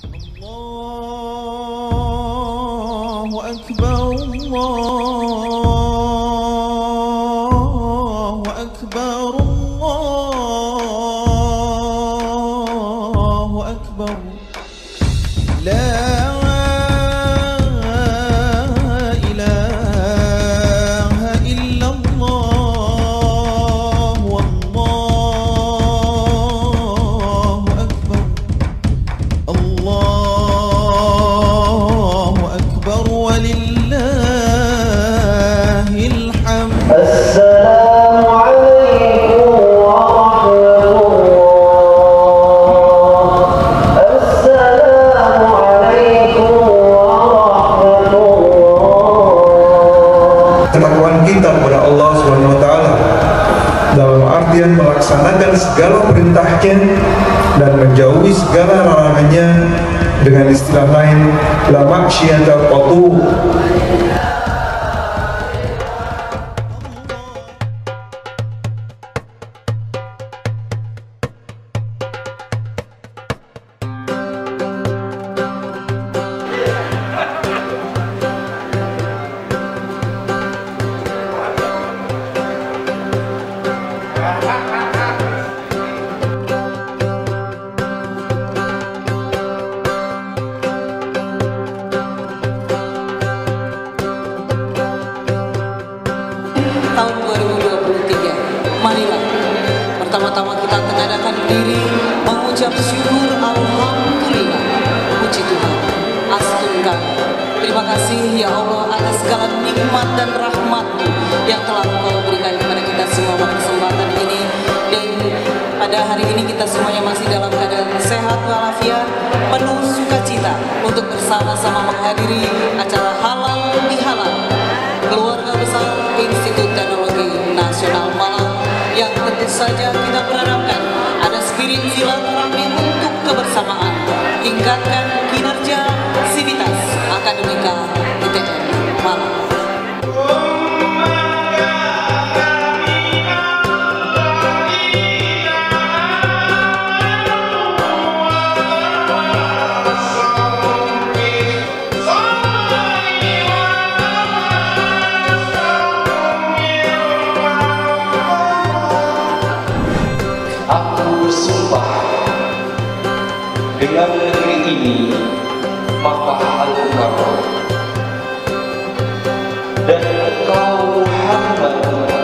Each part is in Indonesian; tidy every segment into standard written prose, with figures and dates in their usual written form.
Allahu Akbar, Allahu Akbar, Allahu Akbar. La ilaha illallah, wallahu akbar. Allahu akbar walillahil hamd. Assalamu alaikum warahmatullah. Assalamu alaikum warahmatullah. Ketakwaan kita kepada Allah Subhanahu wa taala dalam artian melaksanakan segala perintahnya dan menjauhi segala larangannya, dengan istilah lain la maksyiata qatu. Tahun 2023, marilah pertama-tama kita mengadakan diri mengucap syukur alhamdulillah, puji Tuhan, astunkan terima kasih ya Allah atas segala nikmat dan rahmat-Mu yang telah Engkau berikan kepada kita semua pada kesempatan ini. Dan pada hari ini kita semuanya masih dalam keadaan sehat walafiat, penuh sukacita untuk bersama-sama menghadiri acara halal bihalal keluarga besar Institut Teknologi Nasional Malang, yang tentu saja kita berharapkan ada spirit silaturahmi untuk kebersamaan, tingkatkan kinerja sivitas akademika ITN Malang. Aku bersumpah dengan negeri ini, Makkah Al-Mukarram, dan engkau Muhammad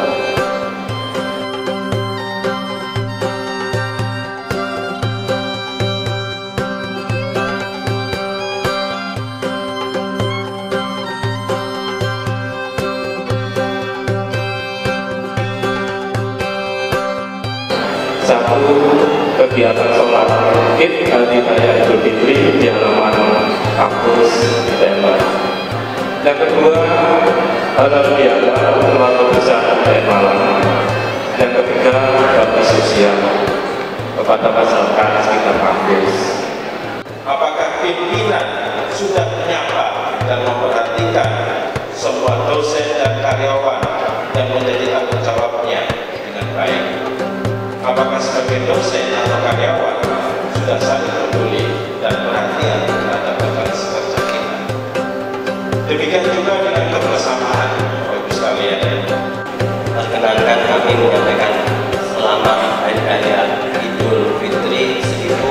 satu kegiatan sholat Id Hari Raya Idul Fitri di halaman kampus ITN. Yang kedua, halal bihalal keluarga besar ITN Malang. Yang ketiga, bakti sosial kepada masyarakat sekitar kampus. Apakah pimpinan sudah menyapa dan memperhatikan semua dosen dan karyawan yang menjadi tanggung jawabnya dengan baik? Apakah sebagai dosen atau karyawan sudah saling peduli dan perhatian terhadap tugas kerja kita? Demikian juga dengan kebersamaan, Bapak Ibu sekalian. perkenankan kami menyampaikan selamat Hari Raya Idul Fitri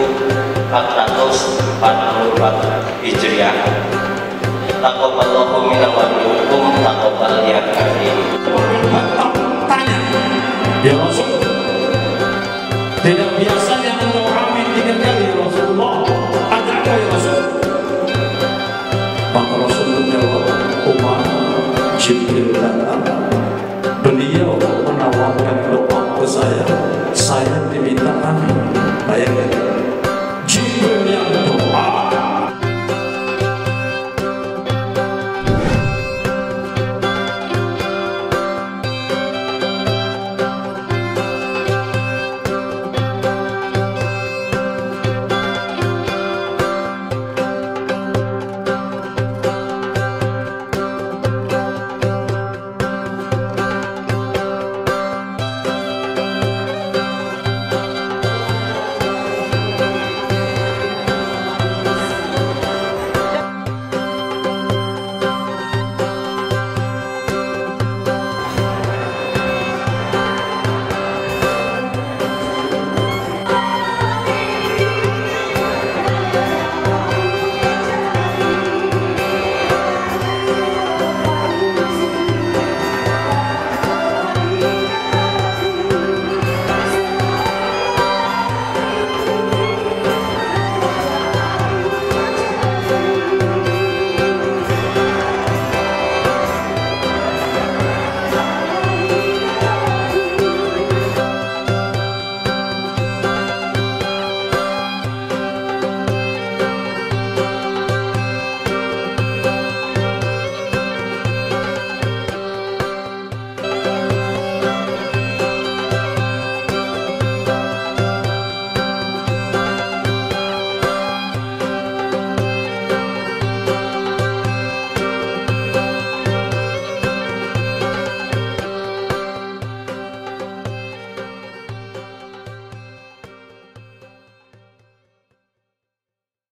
1444 Hijriah. Taqabbalallahu minna wa minkum, taqabbal ya karim. Tanya